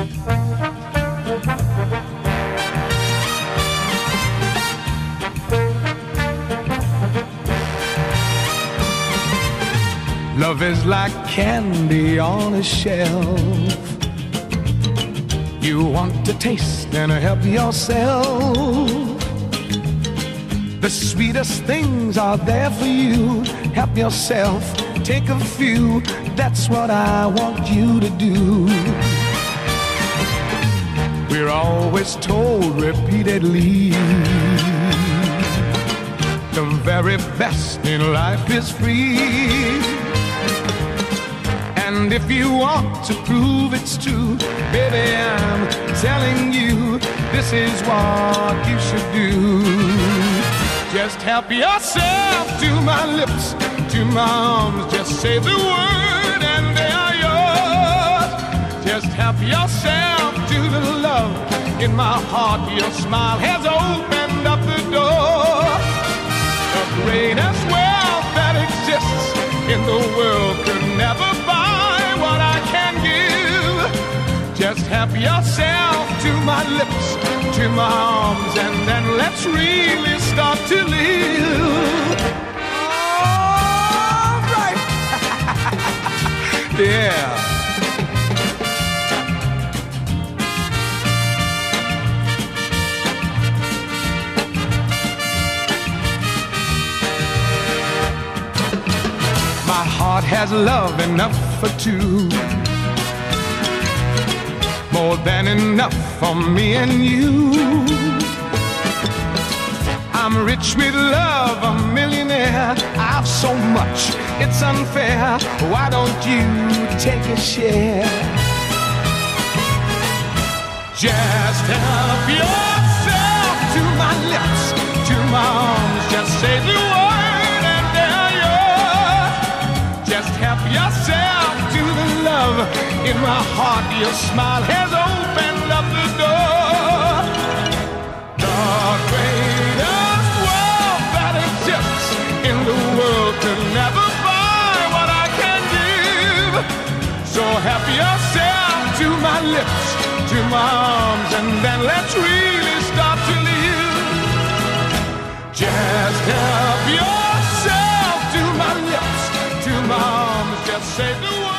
Love is like candy on a shelf. You want to taste and help yourself. The sweetest things are there for you. Help yourself, take a few. That's what I want you to do. We're always told repeatedly, the very best in life is free. And if you want to prove it's true, baby, I'm telling you, this is what you should do. Just help yourself to my lips, to my arms. Just say the word and they are yours. Just help yourself to the love in my heart. Your smile has opened up the door. The greatest wealth that exists in the world could never buy what I can give. Just help yourself to my lips, to my arms, and then let's really start to live. All right. Yeah. My heart has love enough for two, more than enough for me and you. I'm rich with love, a millionaire. I've so much, it's unfair. Why don't you take a share? Just help yourself to my lips, to my arms. Just say the word and they're yours. Just help yourself to the love in my heart. Your smile has opened up the door. The greatest wealth that exists in the world could never buy what I can give. So help yourself to my lips, to my arms, and then let's really start to live. Just help yourself to my lips, to my arms. Just say the word.